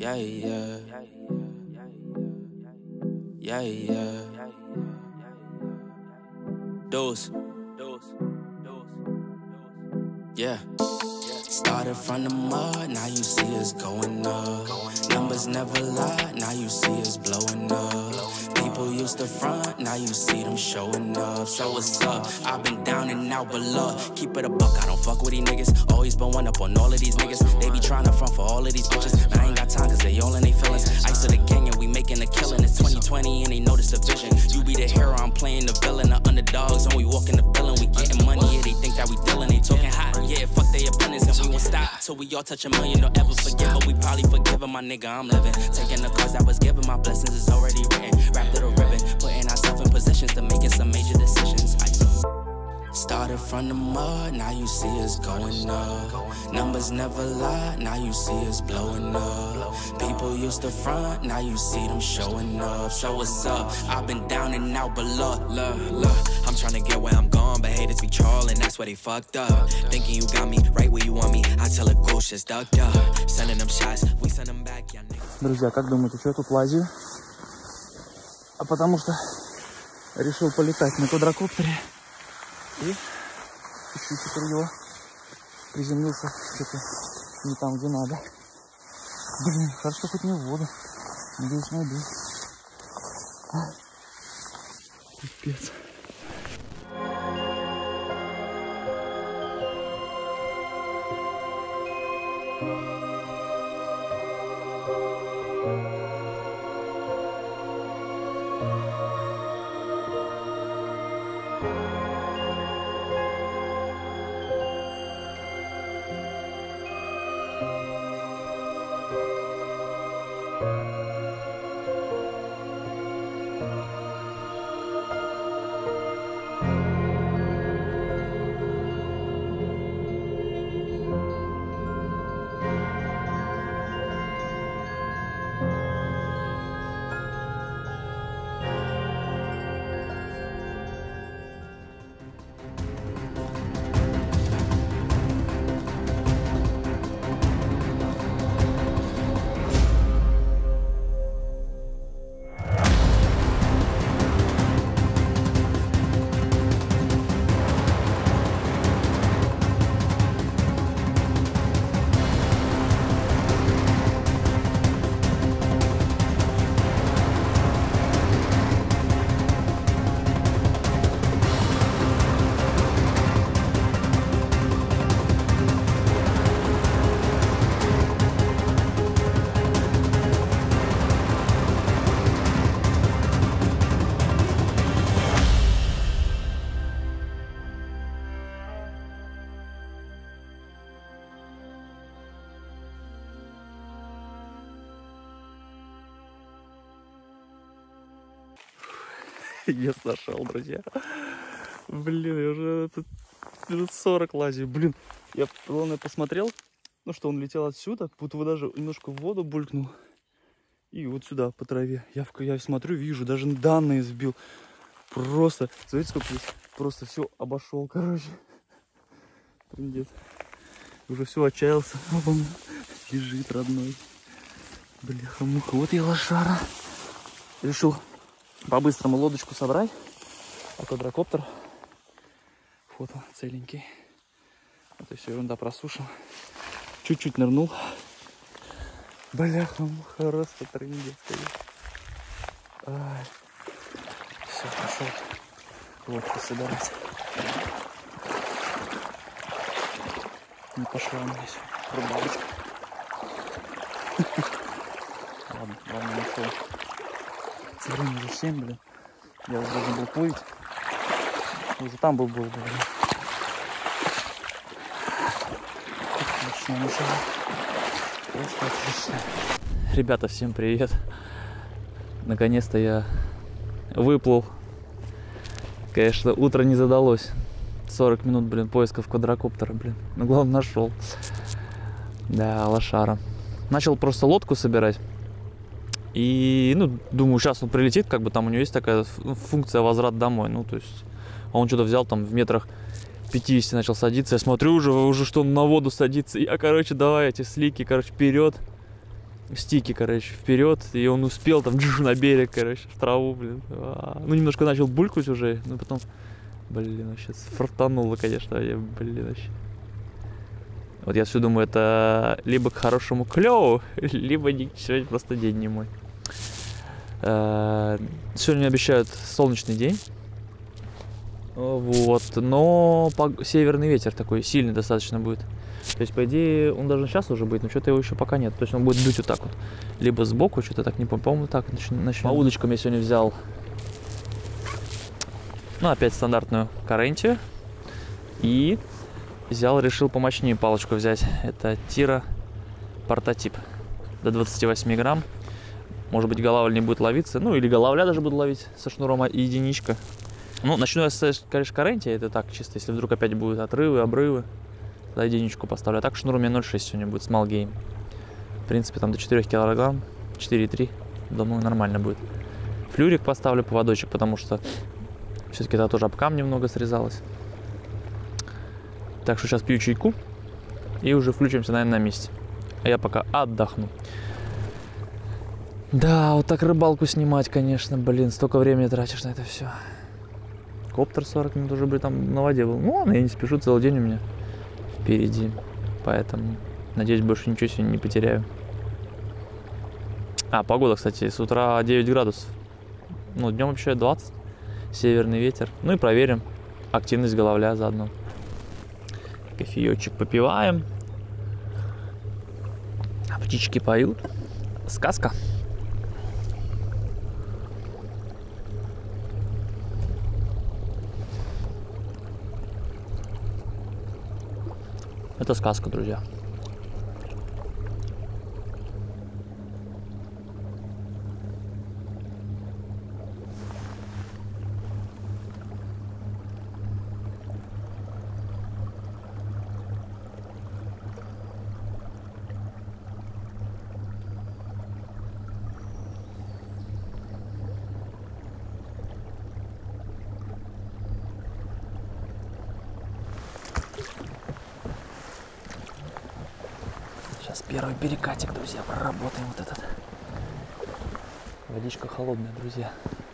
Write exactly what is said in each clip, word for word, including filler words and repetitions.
Yeah, yeah. Yeah, yeah. Dose. Yeah. Started from the mud, now you see us going up. Numbers never lie, now you see us blowing up. People used to front, now you see them showing up. So what's up? I've been down and out below. Keep it a buck, I don't fuck with these niggas. Always been one up on all of these niggas. They be trying to front for all of these bitches. Man, I ain't got time cause they all in they feelings. Ice of the gang and we making a killing. It's twenty twenty and they notice the vision. You be the hero, I'm playing the villain. The underdogs and we walking the villain. We getting money, yeah, they think that we dealing. They talking hot, yeah, fuck they opponents. And we won't stop till we all touch a million. Don't ever forget, but we probably forgiven. My nigga, I'm living. Taking the cause that was given. My blessings is already written. Wrapped it a ribbon. Putting ourselves in positions to making some major decisions. Ice. Started from the mud, now you see us going up. Numbers never lie, now you see us blowing up. People used to front, now you see them showing up. So what's up? I've been down and out below. Look, look, I'm trying to get where I'm going, but haters be trolling, that's where they fucked up. Thinking you got me right where you want me, I tell a ghost just ducked up. Sending them shots, we send them back, yeah, niggas. Друзья, как думаете, что я тут лазю? А потому что решил полетать на квадрокоптере. И ищу теперь его. Приземлился что-то не там, где надо. Блин, хорошо хоть не в воду. Надеюсь, найду. Пипец. Я нашел, друзья. Блин, я уже минут сорок лазю. Блин, я, главное, посмотрел, ну что, он летел отсюда, будто бы даже немножко в воду булькнул. И вот сюда, по траве. Я, я смотрю, вижу, даже данные сбил. Просто, смотрите, сколько здесь. Просто все обошел, короче. Трындец. Уже все, отчаялся. Он лежит, родной. Бляха-муха. Вот я лошара. Решил по-быстрому лодочку собрать, а квадрокоптер, вот он, целенький. Это все ерунда, просушил. Чуть-чуть нырнул. Бляха-муха, просто трындец. Все, пошел лодку собирать. Не пошла у меня все. Рыбалочка. Ладно, ладно, нашел. Время уже семь, блин. Я уже должен был плыть. Уже там был, был, блин. Отлично, нашел. Просто отлично. Ребята, всем привет. Наконец-то я выплыл. Конечно, утро не задалось. сорок минут, блин, поисков квадрокоптера, блин. Но главное, нашел. Да, лошара. Начал просто лодку собирать. И, ну, думаю, сейчас он прилетит, как бы там у него есть такая функция возврат домой. Ну, то есть, он что-то взял там в метрах пятидесяти начал садиться. Я смотрю уже, уже что он на воду садится. Я, короче, давай эти слики, короче, вперед. стики, короче, вперед, и он успел там на берег, короче, в траву, блин. Ну, немножко начал булькать уже, но потом, блин, вообще фартануло, конечно, я, блин, вообще. Вот я все думаю, это либо к хорошему клёву, либо сегодня просто день не мой. Сегодня обещают солнечный день. Вот, но северный ветер такой сильный достаточно будет. То есть, по идее, он должен сейчас уже быть, но что-то его еще пока нет. То есть он будет дуть вот так вот. Либо сбоку, что-то так не помню. По-моему, так начнем. По удочкам я сегодня взял, ну, опять стандартную Карентию. И взял, решил помощнее палочку взять. Это Тира Портатип. До двадцати восьми грамм. Может быть, голавль не будет ловиться. Ну, или голавля даже буду ловить со шнуром единичка. Ну, начну я с, конечно, Карентия. Это так, чисто, если вдруг опять будут отрывы, обрывы. Тогда единичку поставлю. А так шнур у меня ноль шесть сегодня будет, small game. В принципе, там до четырёх килограмм, четыре и три, думаю, нормально будет. Флюрик поставлю, поводочек, потому что все-таки это тоже об камень немного срезалось. Так что сейчас пью чайку и уже включимся, наверное, на месте. А я пока отдохну. Да, вот так рыбалку снимать, конечно, блин, столько времени тратишь на это все. Коптер сорок минут уже, блин, там на воде был. Ну ладно, я не спешу, целый день у меня впереди. Поэтому, надеюсь, больше ничего сегодня не потеряю. А, погода, кстати, с утра девять градусов. Ну, днем вообще двадцать. Северный ветер. Ну и проверим активность головля заодно. Кофеечек попиваем. А птички поют. Сказка. Это сказка, друзья. Сейчас первый перекатик, друзья, проработаем вот этот. Водичка холодная, друзья.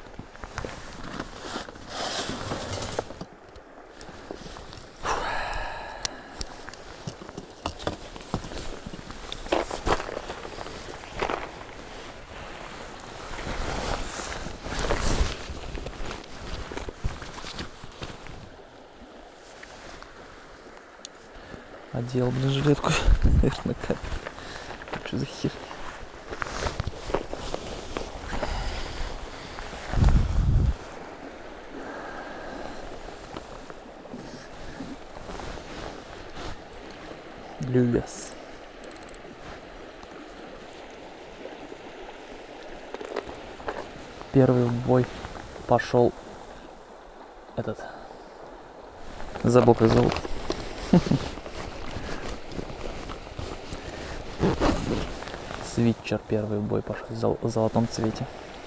Одел, блин, жилетку. Наверное, как. Что за хер? Любес. Первый в бой пошел этот. Забыл, как зовут. Свитчер первый бой пошел в золотом цвете.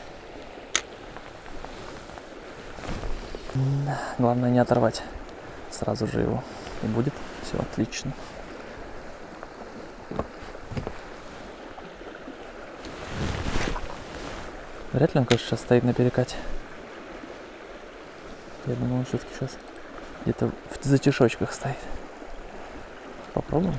Главное не оторвать сразу же его. И будет все отлично. Вряд ли он, конечно, сейчас стоит на перекате. Я думаю, он все-таки сейчас где-то в затишочках стоит. Попробуем.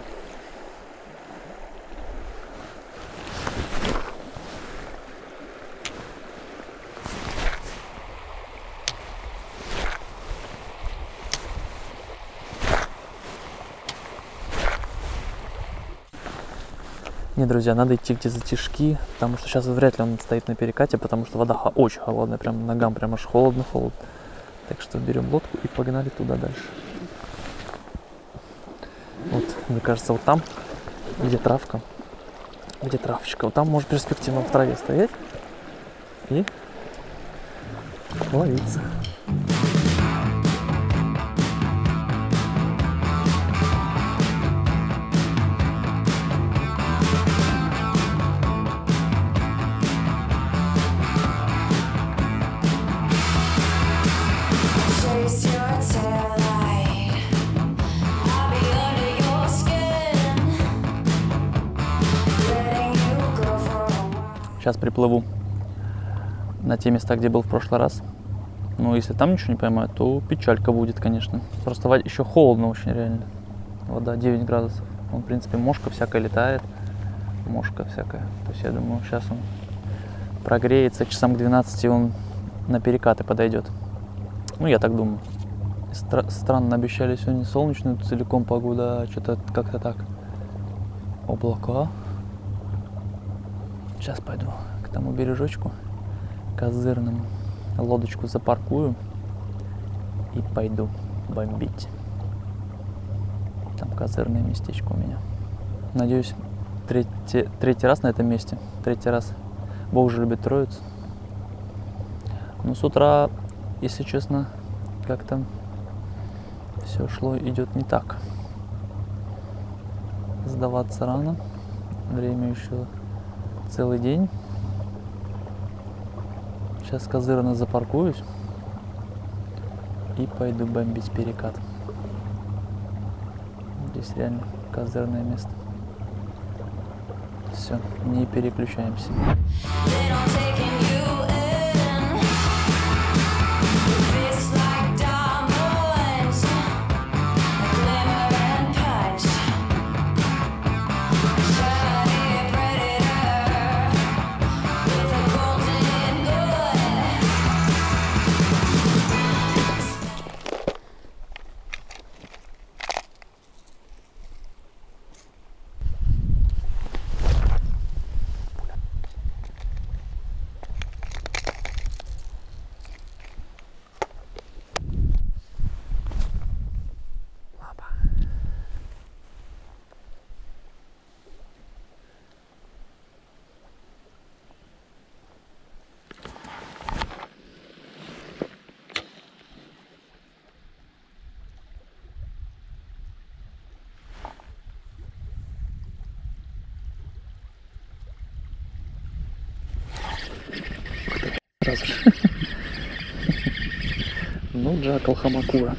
Не, друзья, надо идти где затишки, потому что сейчас вряд ли он стоит на перекате, потому что вода очень холодная, прям ногам прям аж холодно-холодно. Так что берем лодку и погнали туда дальше. Вот, мне кажется, вот там, где травка, где травочка, вот там может перспективно в траве стоять и ловиться. Letting you go Сейчас приплыву на те места, где был в прошлый раз. Ну, если там ничего не поймаю, то печалька будет, конечно. Просто еще холодно очень реально. Вода девять градусов. Он, в принципе, мошка всякая летает. Мошка всякая. То есть я думаю, сейчас он прогреется, часам к двенадцати он на перекаты подойдет. Ну, я так думаю. Стра- странно обещали сегодня солнечную целиком погоду, а что-то как-то так. Облака. Сейчас пойду к тому бережочку козырному. Лодочку запаркую и пойду бомбить. Там козырное местечко у меня. Надеюсь, третий, третий раз на этом месте. Третий раз. Бог же любит троицу. Но с утра, если честно, как-то все шло, идет не так. Сдаваться рано. Время еще целый день. Сейчас козырно запаркуюсь и пойду бомбить перекат. Здесь реально козырное место. Все, не переключаемся. Сразу же. Ну, Джакал Хамакура.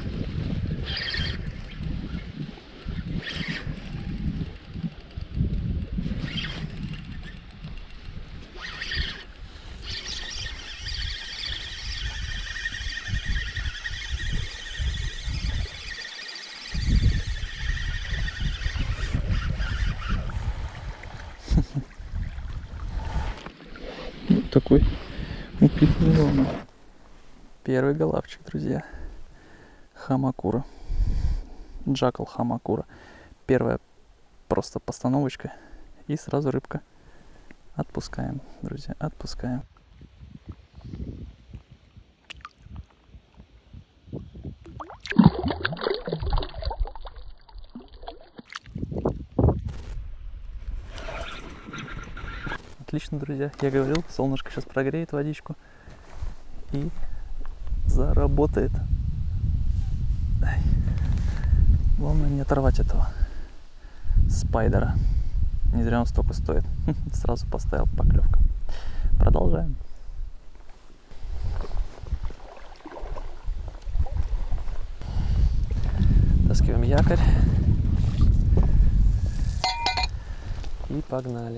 Вот такой упитанный волна. Первый голавчик, друзья. Хамакура. Джакал Хамакура. Первая просто постановочка. И сразу рыбка. Отпускаем, друзья, отпускаем. Отлично, друзья. Я говорил, солнышко сейчас прогреет водичку и заработает. Ай. Главное не оторвать этого спайдера. Не зря он столько стоит. Сразу поставил поклевка. Продолжаем. Таскиваем якорь. И погнали.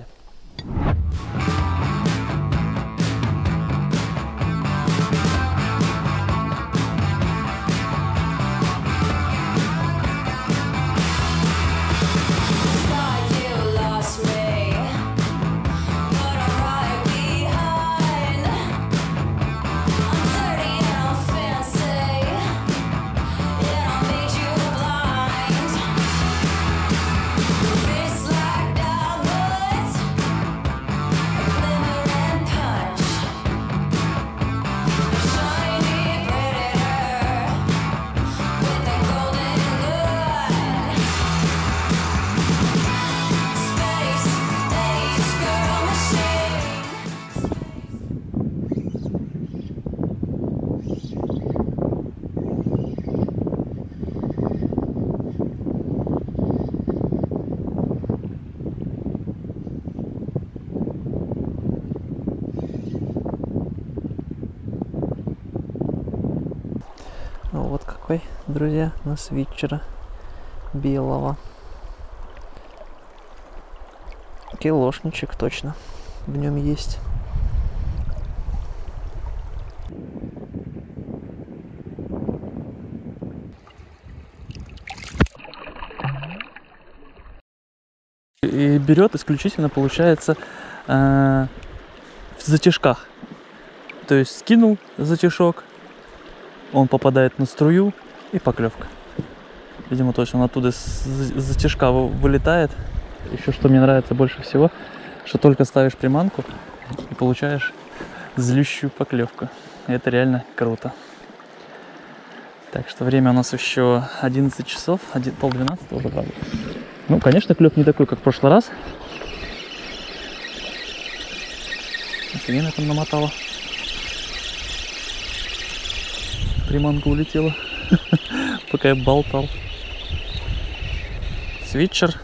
Вот какой, друзья, у нас вечера белого. Килошничек точно в нем есть. и берет исключительно, получается, э, в затяжках. То есть скинул затяжок, он попадает на струю и поклевка. Видимо, то есть он оттуда с затяжка вылетает. Еще что мне нравится больше всего, что только ставишь приманку и получаешь злющую поклевку. И это реально круто. Так что время у нас еще одиннадцать часов, пол двенадцатого уже, правда. Ну, конечно, клев не такой, как в прошлый раз. Офигенно там намотала. Приманка улетела, пока я болтал. Свитчер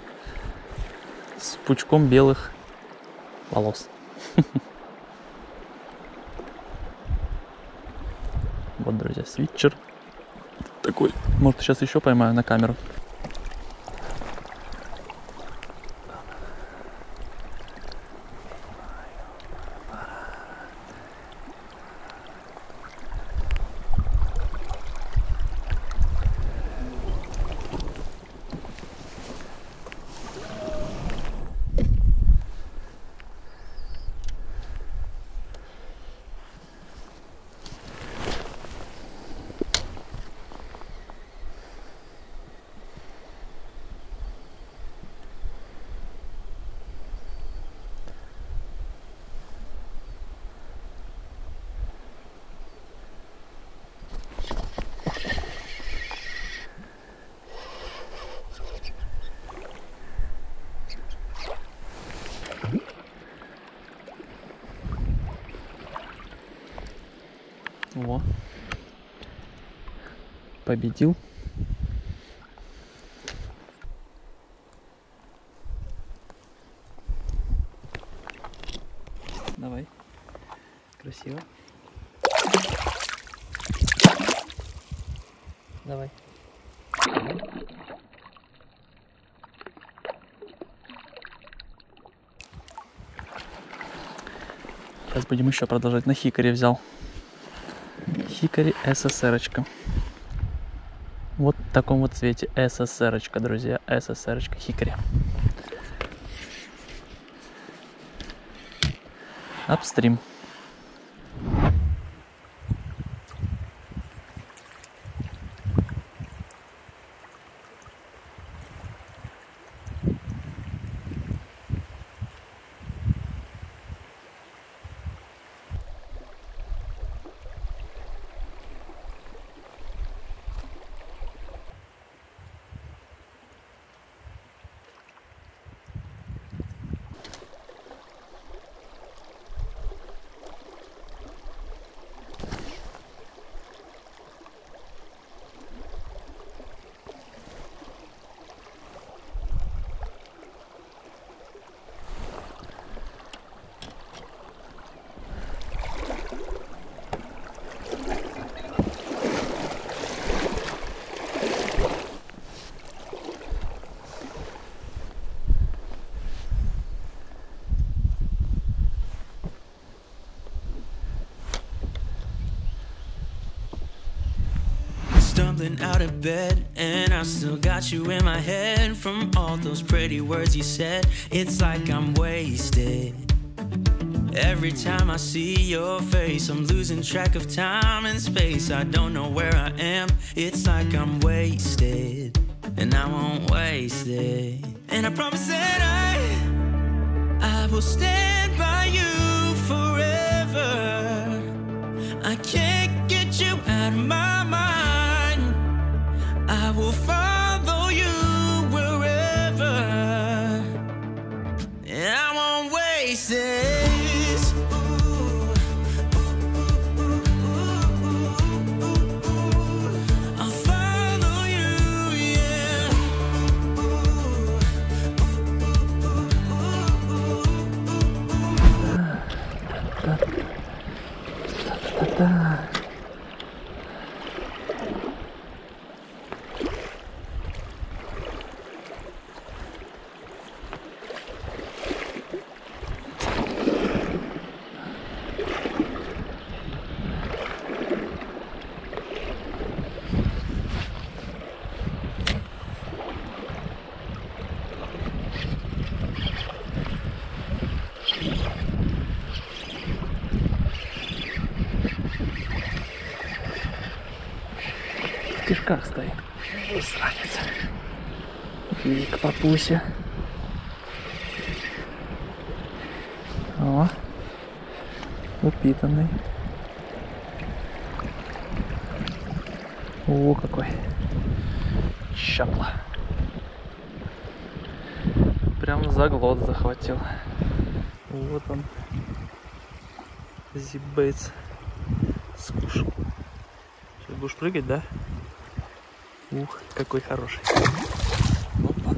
с пучком белых волос. Вот, друзья, свитчер такой. Может, сейчас еще поймаю на камеру. Во. Победил. Давай. Красиво. Давай. Сейчас будем еще продолжать. На хикаре взял. Хикари СССР-очка. Вот в таком вот цвете СССР-очка, друзья. СССР-очка хикари. Апстрим. Stumbling out of bed, and I still got you in my head. From all those pretty words you said, it's like I'm wasted. Every time I see your face, I'm losing track of time and space. I don't know where I am, it's like I'm wasted. And I won't waste it. And I promise that I, I will stand by you forever. I can't get you out of my mind. I will follow you wherever, and I won't waste this. I'll follow you, yeah. Ta-ta-ta. затяжках стоит. Сранец. И к папусе. О, упитанный. О, какой щапла. Прям за глот захватил. Вот он. Зибейтс скушал. Сейчас будешь прыгать, да? Ух, какой хороший. Опа.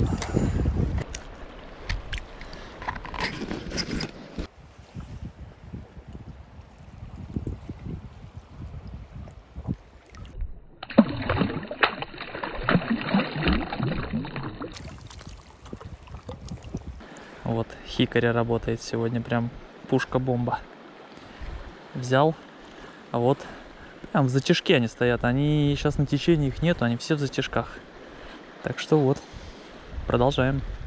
Вот, хикаря работает сегодня, прям пушка-бомба. Взял, а вот прям в затяжке они стоят. Они сейчас на течении, их нету, они все в затяжках. Так что вот, продолжаем.